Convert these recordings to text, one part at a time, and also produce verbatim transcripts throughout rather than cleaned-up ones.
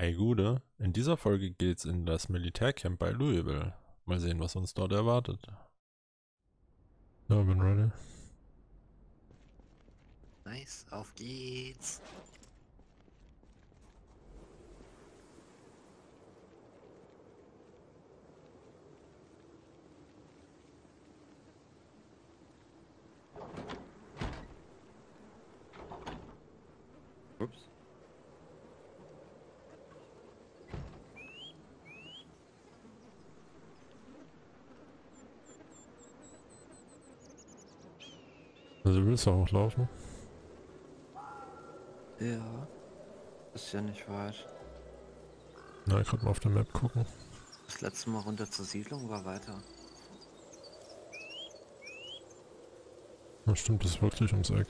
Hey Gude, in dieser Folge geht's in das Militärcamp bei Louisville. Mal sehen, was uns dort erwartet. Ja, bin ready. Nice, auf geht's. Ups. Also willst du auch laufen? Ja, ist ja nicht weit. Na, ich gerade mal auf der Map gucken. Das letzte Mal runter zur Siedlung war weiter. Ja, stimmt, das ist wirklich ums Eck.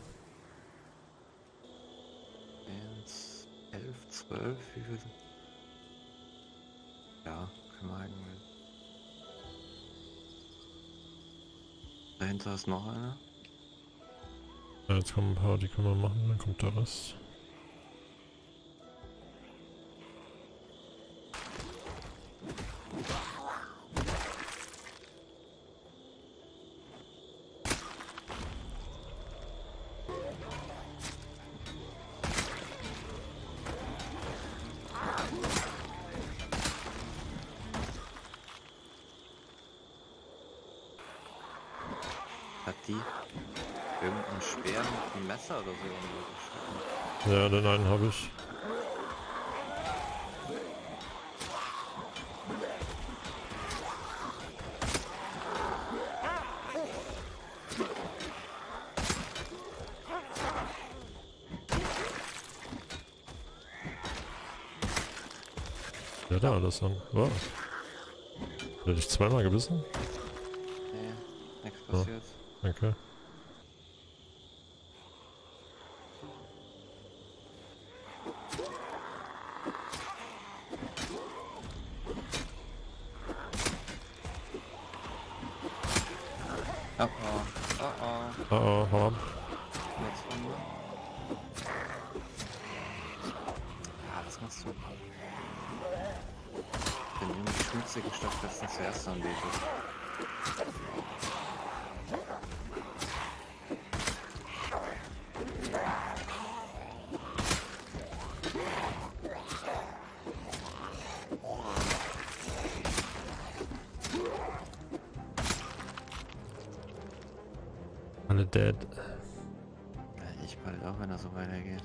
Eins, elf, zwölf, wie viel? Ja, können wir eigentlich. Dahinter ist noch einer. Ja, jetzt kommen ein paar, die können wir machen, dann kommt der Rest. Hat die irgendein Speer mit einem Messer oder so irgendwo geschnitten? Ja, den einen habe ich. Ja, da, das dann. Wow. Hat er dich zweimal gebissen? Nee, nichts Ja, passiert. okay. Oh oh, oh oh. Oh oh, hau ab. Jetzt Runde. Ah, was machst du? Den jungen schmutzigen Stoffwesten zuerst anbietet. Alle dead. Ja, ich bald auch, wenn er so weitergeht.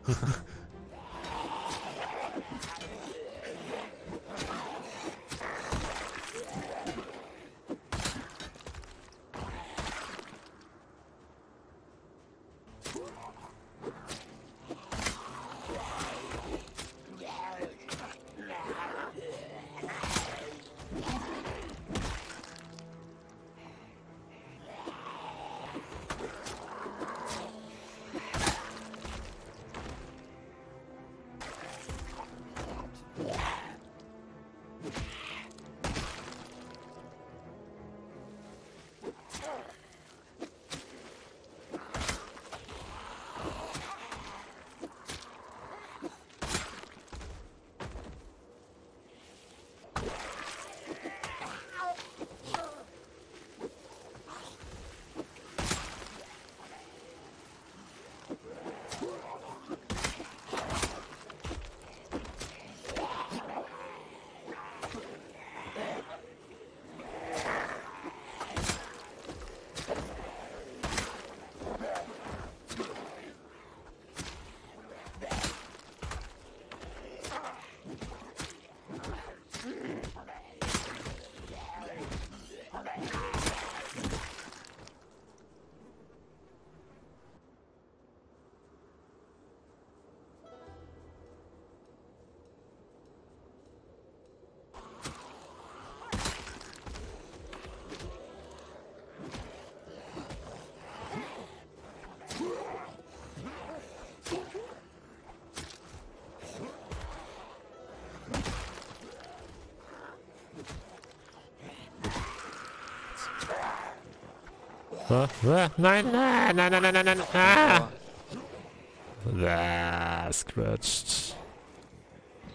Ah, ah, nein, nein, nein, nein, nein, nein, nein. Ah! Ah, scratched.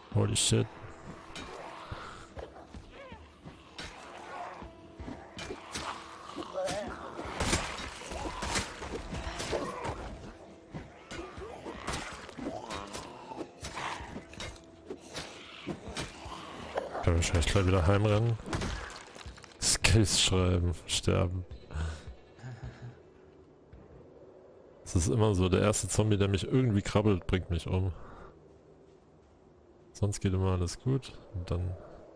Holy shit. Ich kann wahrscheinlich gleich wieder heimrennen. Skills schreiben, sterben. Es ist immer so, der erste Zombie, der mich irgendwie krabbelt, bringt mich um. Sonst geht immer alles gut und dann...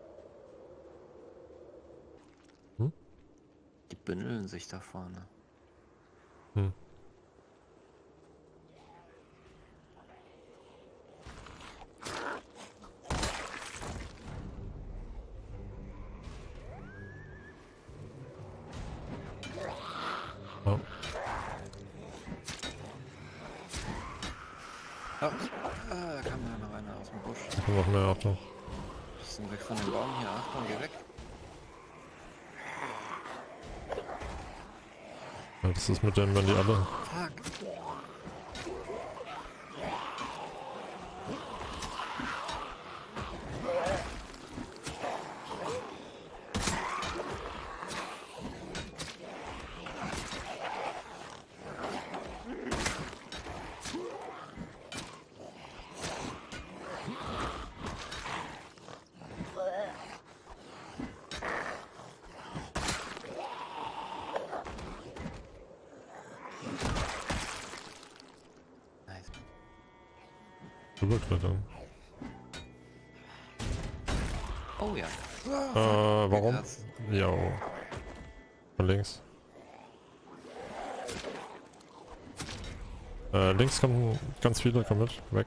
Hm? Die bündeln sich da vorne. Hm. Oh. Oh, ah, da kam ja noch einer aus dem Busch. Da kommt noch mehr, Achtung. Bisschen weg von dem Baum hier. Achtung, geh weg. Ja, das ist mit dem, wenn die alle... Fuck. Rüberklettern. Oh ja. Äh, warum? Ja. Von links. Äh, links kommen ganz viele, komm mit, weg.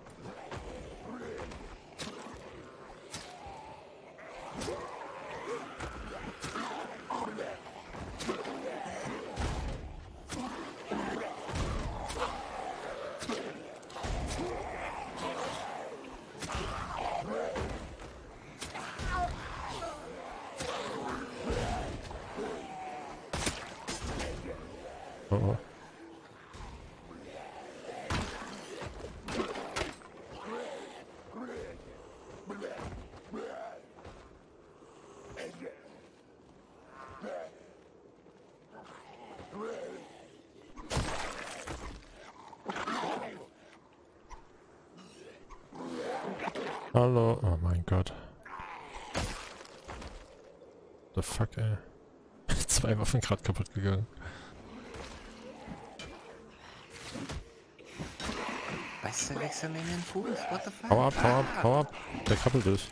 Oh, oh. Hallo, oh mein Gott. The fuck, ey. Zwei Waffen gerade kaputt gegangen. Weißt du, wechsel mir in den Fuß. What the fuck? Hau ab, hau ab, hau ab. Der krabbelt dich.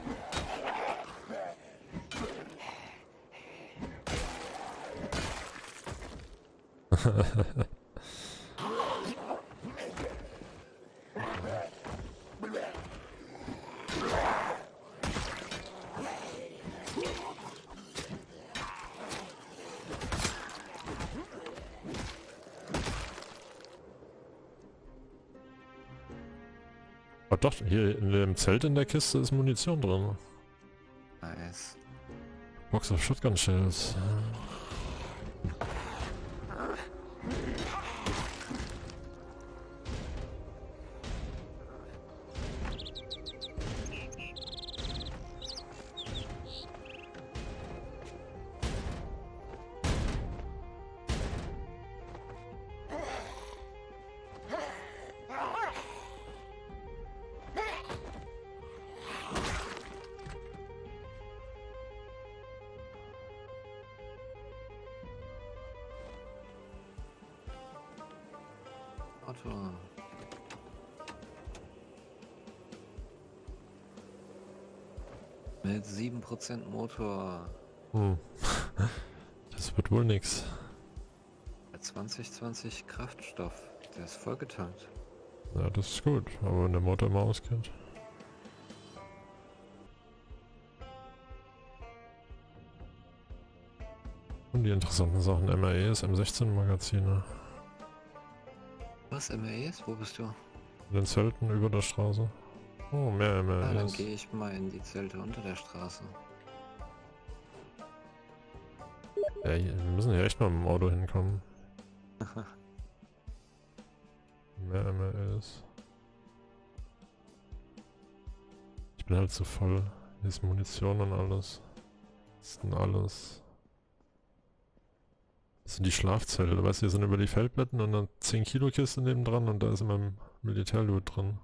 Oh doch, hier in dem Zelt in der Kiste ist Munition drin. Nice. Box of Shotgun Shells. Auto. Mit sieben Prozent Motor. Hm. Das wird wohl nix. Bei zwanzig zwanzig Kraftstoff. Der ist vollgetankt. Ja, das ist gut, aber wenn der Motor immer ausgeht. Und die interessanten Sachen, M R Es, M sechzehn Magazine. Was, M R Es? Wo bist du? In den Zelten über der Straße. Oh, mehr M Ah, dann R Es. gehe ich mal in die Zelte unter der Straße. Ja, hier, wir müssen hier echt mal mit dem Auto hinkommen. Mehr M R Es. Ich bin halt so voll. Hier ist Munition und alles. Das ist denn alles. Das sind die Schlafzelte, weißt du, hier sind über die Feldbetten und dann zehn Kilo Kiste nebendran und da ist immer Militärloot drin.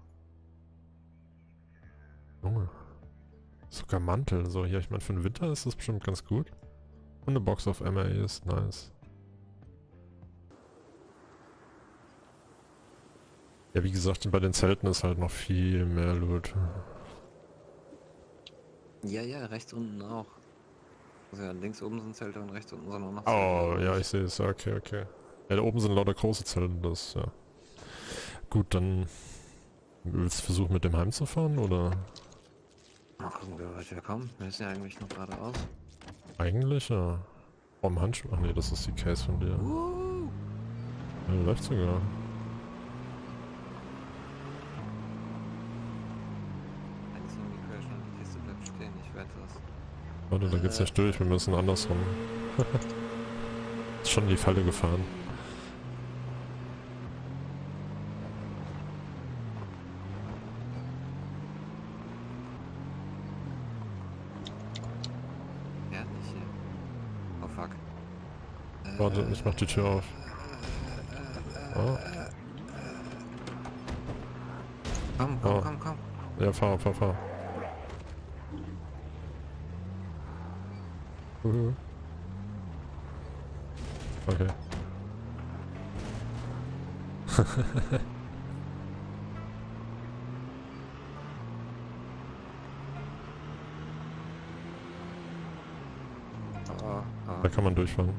Junge. Sogar Mantel, so hier, ich meine für den Winter ist das bestimmt ganz gut. Und eine Box auf M R E ist nice. Ja, wie gesagt, bei den Zelten ist halt noch viel mehr Loot. Ja, ja, rechts unten auch. Also ja, links oben sind Zelte und rechts unten sind auch noch Zelte. Oh, ja, ich sehe es. Ja, okay, okay. Ja, da oben sind lauter große Zelte, das, ja. Gut, dann willst du versuchen mit dem heimzufahren, oder? Mal gucken, wie weit wir kommen. Wir müssen ja eigentlich nur geradeaus. Eigentlich, ja. Oh, im Handschuh. Ach nee, das ist die Case von dir. Uh. Ja, läuft sogar. Eins in die Crash und die Kiste bleibt stehen, ich wette das. Warte, da geht's nicht durch, wir müssen andersrum. Ist schon in die Falle gefahren. Ja, nicht hier. Oh fuck. Warte, ich mach die Tür auf. Oh. Komm, komm, Oh. komm, komm. Ja, fahr, fahr, fahr. Uhu. Okay. Oh, oh. Da kann man durchfahren.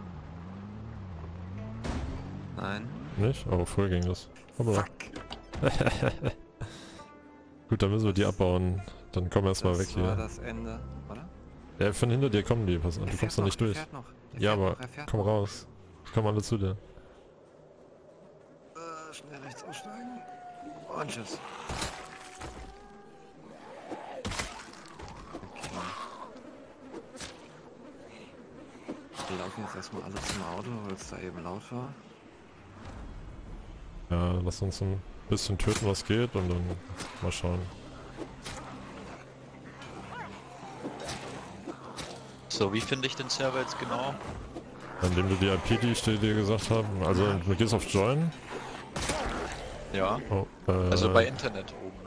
Nein. Nicht? Oh, voll ging das. Aber Fuck. gut, dann müssen wir die abbauen. Dann kommen wir erstmal weg Das war hier. das Ende, oder? Ja, von hinter dir kommen die. Pass, Der du fährt kommst da nicht noch, der durch. fährt noch, der Ja, fährt aber noch, er fährt komm noch. raus. Ich komm alle zu dir. Äh, schnell rechts aussteigen. Und tschüss. Okay. Wir laufen jetzt erstmal alle zum Auto, weil es da eben laut war. Ja, lass uns ein bisschen töten, was geht, und dann mal schauen. So, wie finde ich den Server jetzt genau? Indem du die I P, die ich dir gesagt habe, also du gehst auf Join. Ja. Oh, äh, Also bei Internet oben,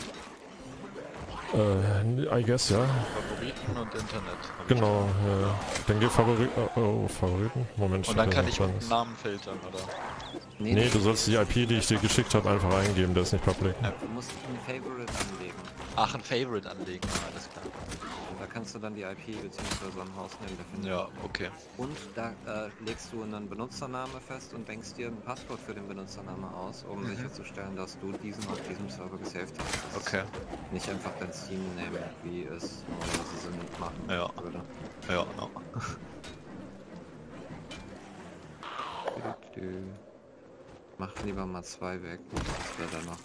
ne? Äh, I guess, ja. Favoriten und Internet. Genau, ja. Dann geh Favorit oh, oh, Favoriten. Moment, Und dann steht kann da ich noch unten dran. Namen filtern, oder? Nee, Nee, nee, du sollst die I P, die ich dir geschickt habe, einfach eingeben, der ist nicht public. Ja. du musst ein Favorite anlegen. Ach, ein Favorite anlegen, ja, alles klar. Und da kannst du dann die I P bzw. einen Hausname definieren. Ja, okay. Und da äh, legst du einen Benutzername fest und denkst dir ein Passwort für den Benutzername aus, um Mhm. sicherzustellen, dass du diesen auf diesem Server gesaved hast. Das ist Okay. nicht einfach dein Steam-Name, wie es normalerweise Sinn machen Ja. würde. Ja, no. Du, du. Mach lieber mal zwei weg, das wäre dann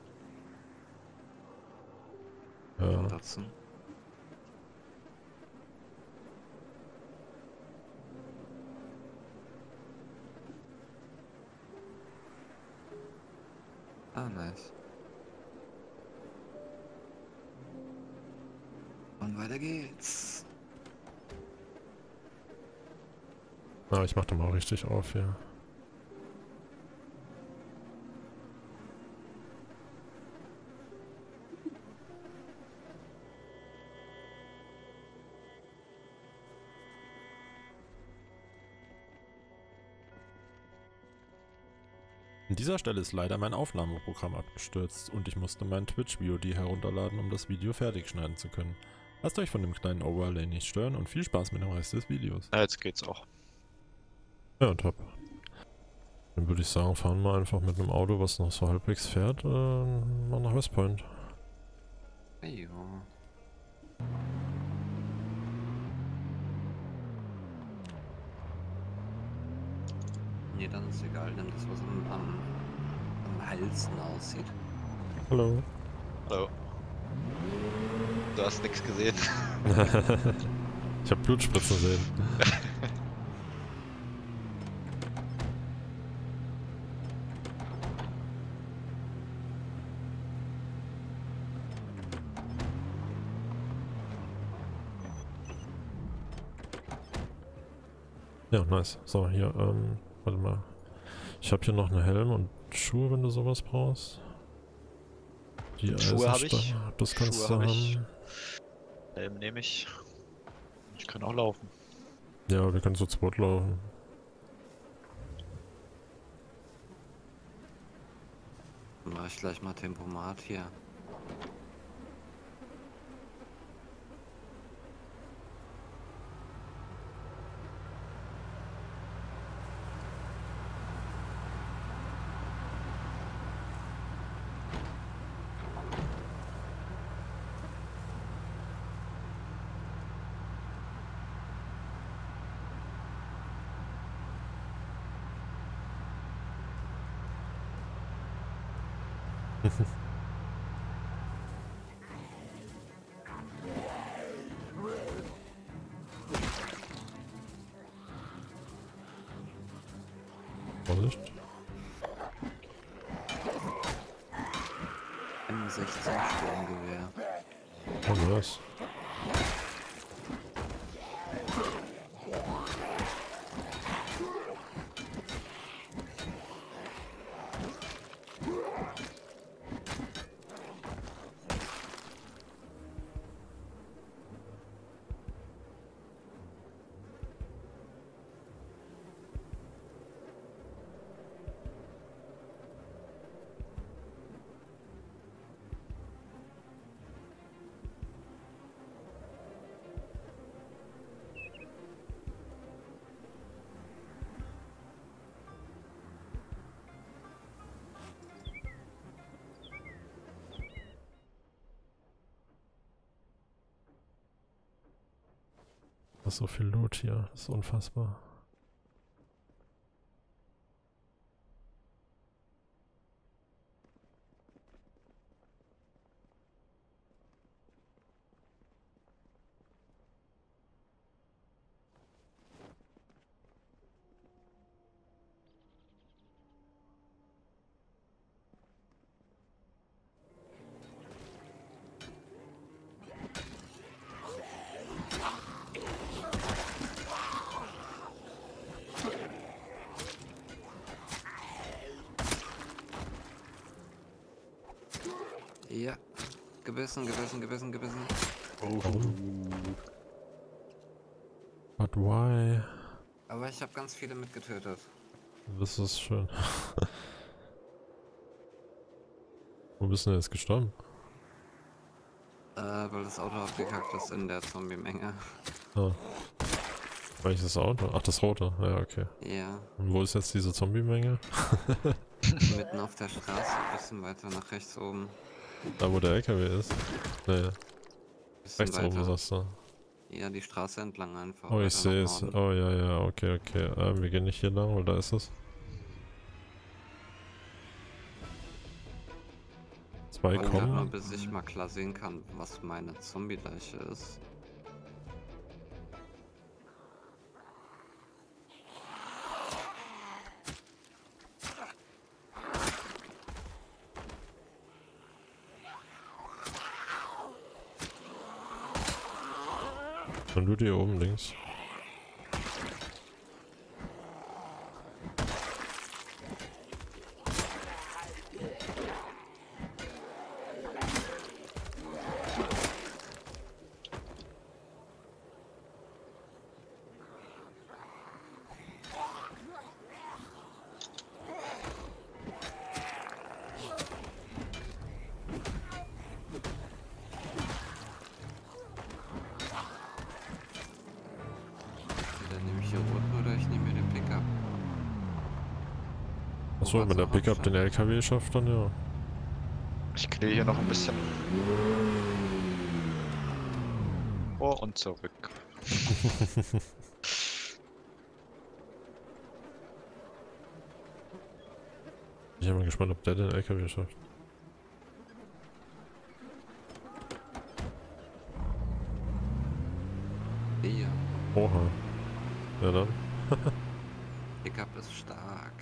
noch Ja. benutzen. Ah, nice. Und weiter geht's. Ah, ich mach da mal richtig auf hier. An dieser Stelle ist leider mein Aufnahmeprogramm abgestürzt und ich musste mein Twitch-V O D herunterladen, um das Video fertig schneiden zu können. Lasst euch von dem kleinen Overlay nicht stören und viel Spaß mit dem Rest des Videos. Ja, jetzt geht's auch. Ja, top. Dann würde ich sagen, fahren wir einfach mit einem Auto, was noch so halbwegs fährt, äh, mal nach West Point. Hey, jo. Nee, dann ist egal, nimm das, was am, am, am hellsten aussieht. Hallo. Hallo. Du hast nichts gesehen. Ich hab Blutspritzen sehen. Ja, nice. So, hier, ähm, warte mal. Ich habe hier noch einen Helm und Schuhe, wenn du sowas brauchst. Die Schuhe habe ich. Eisenstange, das kannst Schuhe du habe ich. haben. Helm nehme ich. Ich kann auch laufen. Ja, wir können zu zweit laufen. Dann mache ich gleich mal Tempomat hier. Vorsicht. M sechzehn Sturmgewehr. Oh, nice. Das ist so viel Loot hier, das ist unfassbar. Ja, gebissen, gebissen, gebissen, gebissen. Warum? But why? Aber ich habe ganz viele mitgetötet. Das ist schön. Wo bist du denn jetzt gestorben? Äh, weil das Auto abgekackt ist in der Zombie-Menge. Ah. Welches Auto? Ach, das rote. Ja, okay. Ja, Und wo ist jetzt diese Zombie-Menge? mitten auf der Straße, ein bisschen weiter nach rechts oben. Da, wo der L K W ist? Nee, Bisschen rechts oben weiter. sagst du. Ja, die Straße entlang einfach. Oh, ich weiter nach sehe es. Norden. Oh, ja, ja, okay, okay. Ähm, wir gehen nicht hier lang, weil da ist es. Zwei Warte mal, kommen. bis ich mal klar sehen kann, was meine Zombie-Leiche ist. Und du hier oben links. Dann nehme ich hier roten oder ich nehme mir den Pickup. Achso, Wobei wenn der zur Pickup den Hauptstadt. L K W schafft, dann ja. Ich kläre hier noch ein bisschen. Vor und zurück. Ich bin mal gespannt, ob der den L K W schafft. Hier. Oha. Ja dann. Pickup ist stark.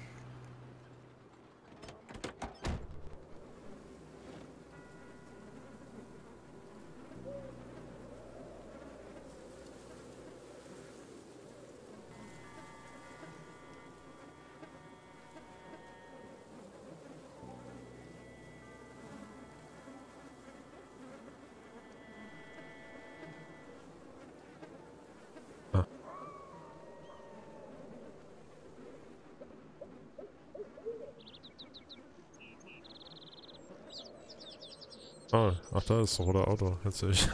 Ah, ach, da ist das rote Auto. Jetzt sehe ich.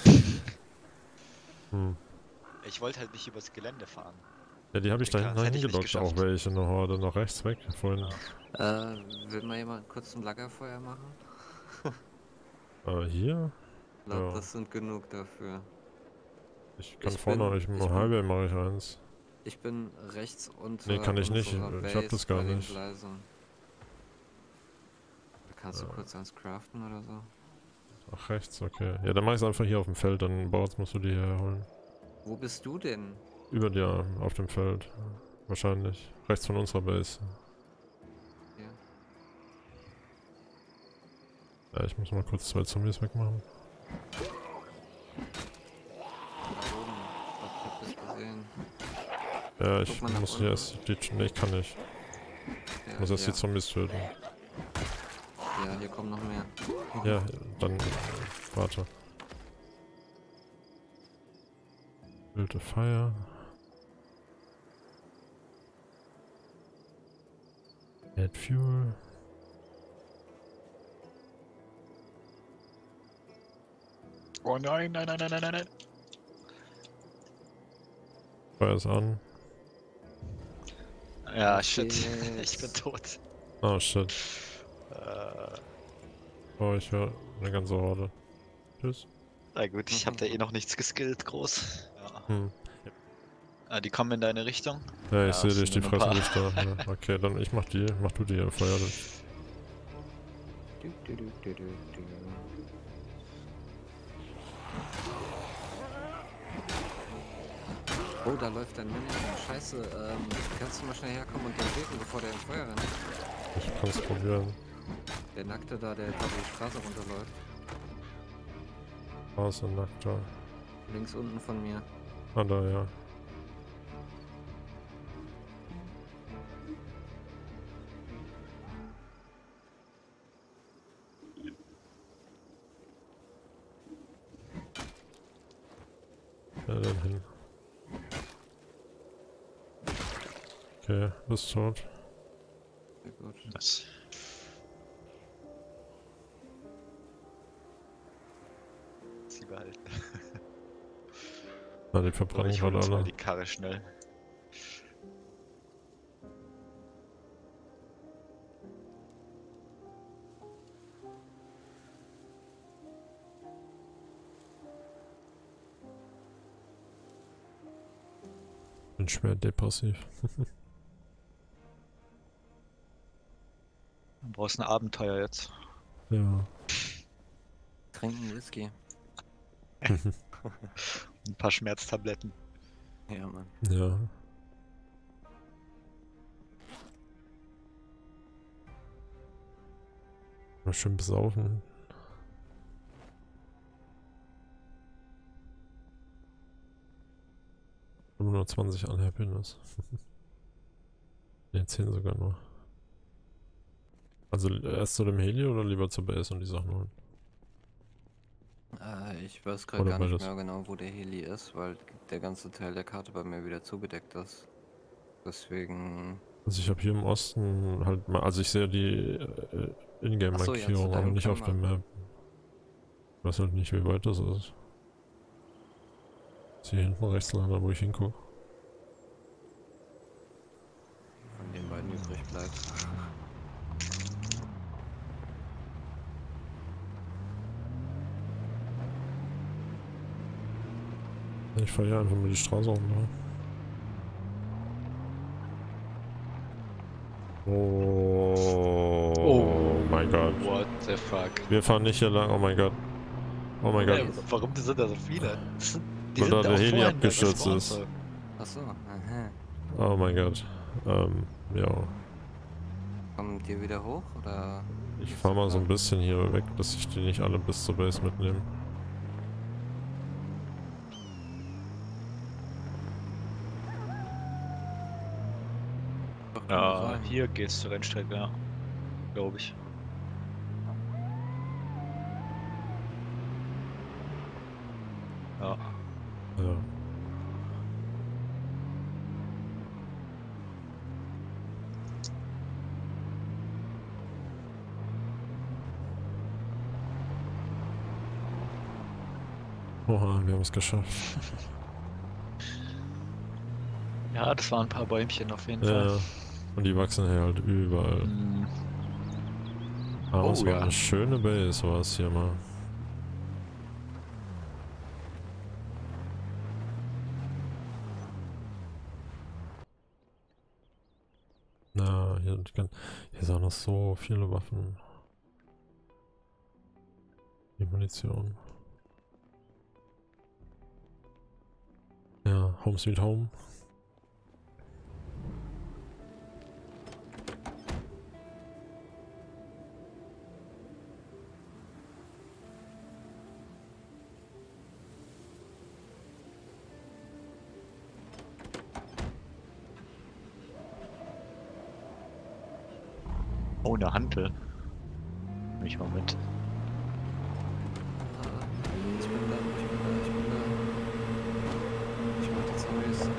hm. Ich wollte halt nicht übers Gelände fahren. Ja, die habe ich da hinten Sonst hätte ich nicht hingelockt, auch geschafft. welche eine Horde nach rechts weg vorhin. Äh, will mal jemand kurz ein Lagerfeuer machen? Äh, hier? Ich glaube, Ja. das sind genug dafür. Ich kann Ich vorne, bin, ich, im ich bin, Highway mache ich eins. ich bin rechts Nee, unter kann ich nicht. unserer Ich hab Base das gar bei den nicht. Gleisen. Kannst du Ja. kurz eins craften oder so? Ach, rechts, okay. Ja, dann mach ich's einfach hier auf dem Feld, dann Boards musst du die hier holen. Wo bist du denn? Über dir, auf dem Feld. Wahrscheinlich. Rechts von unserer Base. Hier. Ja, ich muss mal kurz zwei Zombies wegmachen. Da oben. Ich hab das gesehen. Ja, ich Guck mal nach muss hier unten. erst die... Nee, ich kann nicht. Ja, Ich muss erst ja. die Zombies töten. Ja, hier kommen noch mehr. Ja, dann... Äh, warte. Build a fire. Add fuel. Oh nein, nein, nein, nein, nein, nein, nein. Feuer ist an. Ja, Los shit. geht's. Ich bin tot. Oh shit. Äh, Oh, ich höre eine ganze Horde. Tschüss. na gut, ich hab da eh noch nichts geskillt, groß. Ja. Hm. Ah, die kommen in deine Richtung. Ja, ich Ja, sehe es dich, sind die nur ein fressen paar. dich da. Ja, okay, dann ich mach die. Mach du die Feuer durch. Du, du, du, du, du, du. Oh, da läuft ein Minion. Scheiße, ähm, kannst du mal schnell herkommen und den töten, bevor der ins Feuer rennt? Ich kann's probieren. Der Nackte da, der gerade die Straße runterläuft. Außer nackter. Links unten von mir. Ah, da, ja. Ja, dann hin. Okay, bist tot. Sehr gut. Das. Sie behalten. Na, die So, verbrennen ich hol gerade uns mal alle. die Karre schnell. Bin schwer depressiv. Du brauchst ein Abenteuer jetzt. Ja. Trinken Whisky. Ein paar Schmerztabletten. Ja, Mann. Ja. Mal schön besaufen. fünfhundertzwanzig Unhappiness. Ne, zehn sogar nur. Also erst zu dem Heli oder lieber zur Base und die Sachen holen? Äh, ich weiß gerade Oder gar nicht beides. mehr genau, wo der Heli ist, weil der ganze Teil der Karte bei mir wieder zugedeckt ist. Deswegen... Also ich habe hier im Osten halt mal, also ich sehe die äh, Ach so, ja, zu Ingame-Markierung, aber deinem nicht auf der Kammer. Map. Ich weiß halt nicht, wie weit das ist. Ist hier hinten rechts lang, da wo ich hingucke. Von den beiden übrig bleibt. Ich fahre hier einfach mal die Straße runter. Oh, oh mein Gott. What the fuck? Wir fahren nicht hier lang, oh mein Gott. Oh mein Ey, Gott. warum sind da so viele? Die Weil da sind der auch Heli vorhin da abgestürzt gespawnt, ist. so. Achso, aha. Oh mein Gott. Ähm, ja. Kommt ihr wieder hoch oder? Ich fahr mal so ein bisschen hier weg, dass ich die nicht alle bis zur Base mitnehme. Doch, kann Ja, sein. hier geht's zur Rennstrecke, ja. Glaube ich. Ja. Ja. Oha, wir haben es geschafft. Ja, das waren ein paar Bäumchen auf jeden Ja, Fall. und die wachsen hier halt überall. Mm. Aber Oh es war ja. eine schöne Base, war es hier mal. Na, hier, kann, hier sind auch noch so viele Waffen. Die Munition. Ja, Home Sweet Home. Oh, eine Hantel. Nimm ich mal mit. Ich bin da, ich bin da, ich bin da. Ich mach die Zombies.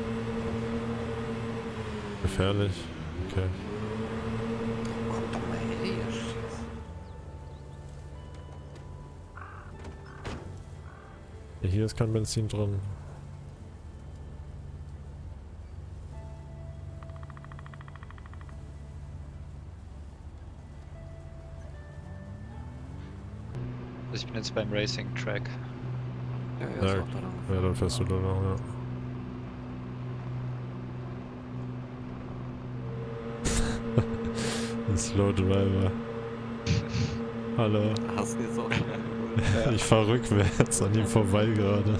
Gefährlich. Okay. Guck doch mal her, Scheiße. Ja, hier ist kein Benzin drin. Also ich bin jetzt beim Racing Track. Ja, ja, Ja, ist auch da lang. Ja, dann fährst du da noch, ja. Ein Slow Driver. Hallo. Hast du jetzt auch schon eingeholt? Ich fahr rückwärts an ihm vorbei gerade.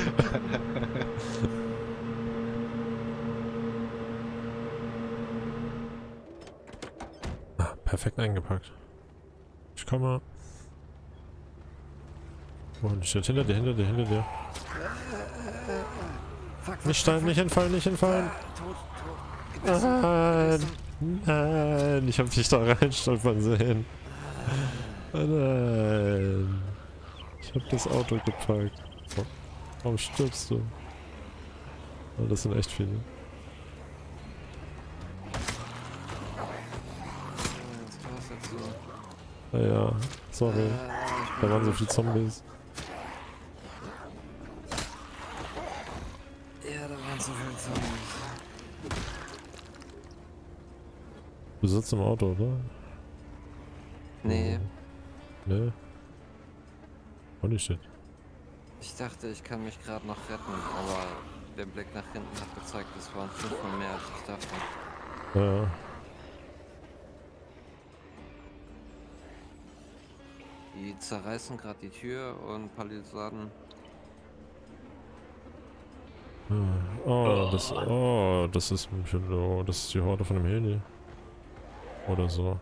Ah, perfekt eingepackt. Ich komme. Oh, die steht hinter dir, hinter dir, hinter dir. Fuck, Nicht stein, nicht hinfallen, nicht hinfallen. Tot, tot. Gebissen, Nein, gebissen. nein, ich hab dich da reinstolpern sehen. Oh nein. Ich hab das Auto gepackt. Oh, warum stirbst du? Oh, das sind echt viele. Was war's jetzt so? Naja, sorry. Äh, Da waren so viele Zombies. Ja, da waren so viele Zombies. Du sitzt im Auto, oder? Nee, Ne? Holy shit. ich dachte, ich kann mich gerade noch retten, aber der Blick nach hinten hat gezeigt, es waren fünfmal mehr als ich dachte. Ja. Die zerreißen gerade die Tür und Palisaden. Oh, das, oh, das ist, oh, das ist die Horde von dem Heli. Oder so.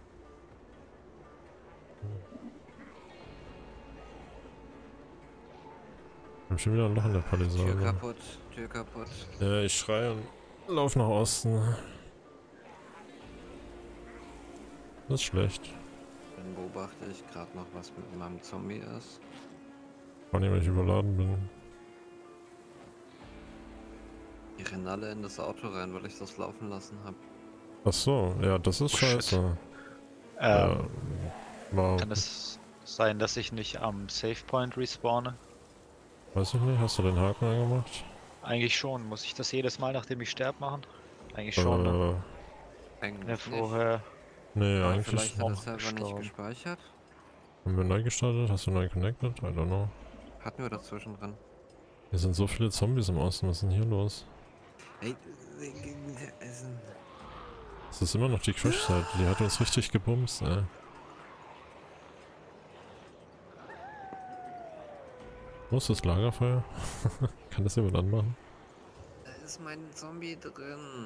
Wir haben schon wieder ein Loch in der Tür Palisade. kaputt, Tür kaputt. Ja, ich schreie und lauf nach Osten. Das ist schlecht. Dann beobachte ich gerade noch, was mit meinem Zombie ist. Vor allem, weil ich überladen bin. Die rennen alle in das Auto rein, weil ich das laufen lassen habe. Ach so, ja, das ist Oh, shit. scheiße. Ähm, Ja, wow. Kann es sein, dass ich nicht am Save Point respawne? Weiß ich nicht, hast du den Haken angemacht? Eigentlich schon. Muss ich das jedes Mal, nachdem ich sterbe, machen? Eigentlich schon, ne? Äh, Eigentlich Ja, nicht. vorher. nee, Aber eigentlich vielleicht hat auch der Server nicht gestorben. gespeichert. haben wir neu gestartet. Hast du neu connected? I don't know. Hatten wir dazwischen drin. Hier sind so viele Zombies im Osten, was ist denn hier los? Ey, es sind Das ist immer noch die Crash-Seite, die hat uns richtig gebumst, ey. Wo ist das Lagerfeuer? Kann das jemand anmachen? Da ist mein Zombie drin.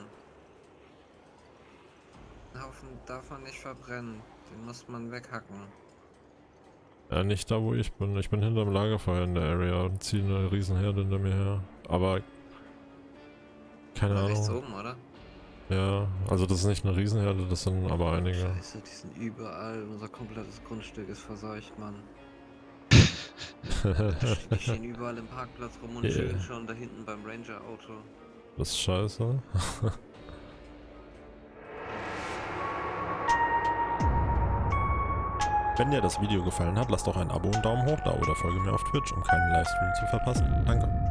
Ein Haufen darf man nicht verbrennen. Den muss man weghacken. Ja, nicht da, wo ich bin. Ich bin hinterm Lagerfeuer in der Area und ziehe eine riesen Herde hinter mir her. Aber... Keine Da Ahnung. rechts oben, oder? Ja, also das ist nicht eine Riesenherde, das sind aber einige. Scheiße, die sind überall. Unser komplettes Grundstück ist verseucht, Mann. Die stehen überall im Parkplatz rum und Yeah. chillen schon da hinten beim Ranger-Auto. Das ist scheiße. Wenn dir das Video gefallen hat, lass doch ein Abo und Daumen hoch da oder folge mir auf Twitch, um keinen Livestream zu verpassen. Danke.